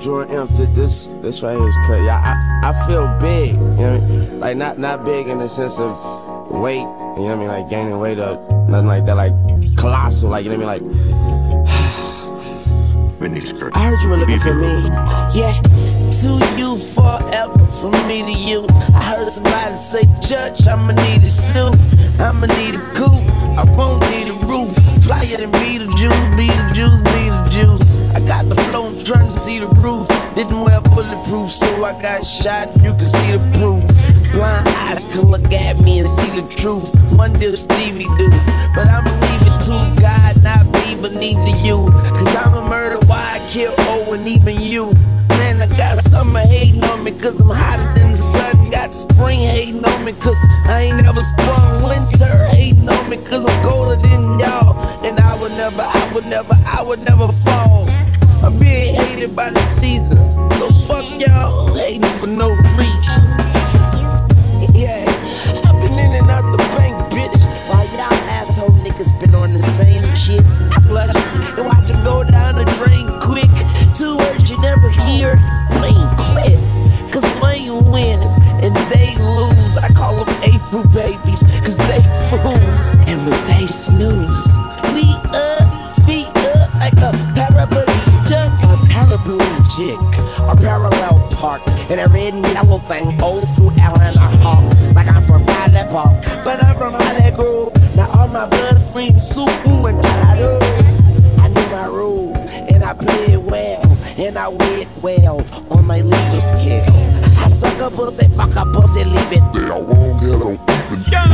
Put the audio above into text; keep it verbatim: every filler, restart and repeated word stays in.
Drew and Imp did this. This right here is crazy. Yeah, I, I feel big. You know what I mean? Like not not big in the sense of weight. You know what I mean? Like gaining weight up. Nothing like that. Like colossal. Like you know what I mean? Like I heard you were looking for me. Yeah, to you forever, from me to you. I heard somebody say, Judge, I'ma need a suit, I'ma need a coupe, I won't need a roof. Flyer than Beetlejuice, Beetlejuice, Beetlejuice. I got the flow, I'm trying to see the roof. Didn't wear bulletproof, so I got shot, you can see the proof. Blind eyes can look at me and see the truth. One deal Stevie do, but I'ma leave it to God, not be beneath you. Cause I'm a murder, why I kill O and even you. Man, I got summer hating on me cause I'm hotter than the sun. Got spring hating on me cause I ain't never sprung. Winter hating on me cause I'm colder than y'all. And I would never, I would never, I would never fall. I'm being hated by the season, so fuck y'all hating for no reason. Yeah, I've been in and out the bank, bitch, while y'all asshole niggas been on the same shit. I flush and watch them go down the drain quick. Two words you never hear, Wayne quit. Cause Wayne win and they lose. I call them April babies, cause they fools. And when they snooze, we up, feet up like a paraplegic, a paraplegic, a parallel park in a red and yellow thing, old school Atlanta Hawk. Like I'm from Highland Park, but I'm from Highland Grove. Now all my blood screams soup, ooh, and I do. I knew my rule, and I played well, and I went well on my legal scale. I suck a pussy, fuck a pussy, leave it. They all won't get on.